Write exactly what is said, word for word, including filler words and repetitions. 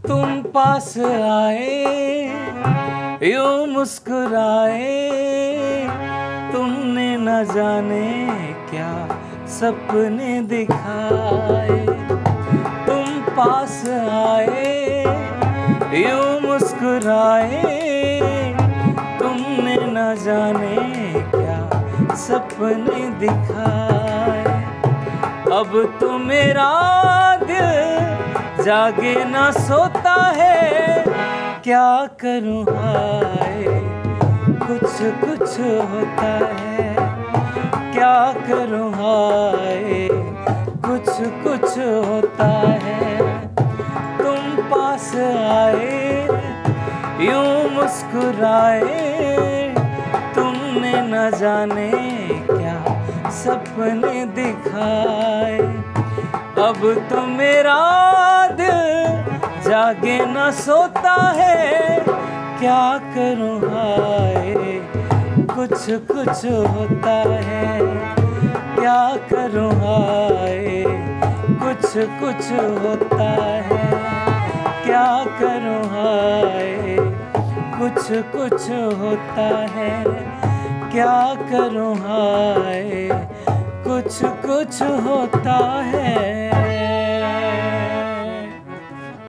तुम पास आए यूं मुस्कुराए, तुमने न जाने क्या सपने दिखाए। तुम पास आए यूं मुस्कुराए, तुमने न जाने क्या सपने दिखाए। अब तो मेरा दिल जागे ना सोता है, क्या करूं हाय कुछ कुछ होता है। क्या करूं हाय कुछ कुछ होता है। तुम पास आए यूं मुस्कुराए, तुमने न जाने क्या सपने दिखाए। अब तो मेरा दिल जागे न सोता है, क्या करूं हाय कुछ कुछ होता है। क्या करूं हाय कुछ कुछ होता है। क्या करूं हाय कुछ कुछ होता है। क्या करूं हाय कुछ कुछ होता है।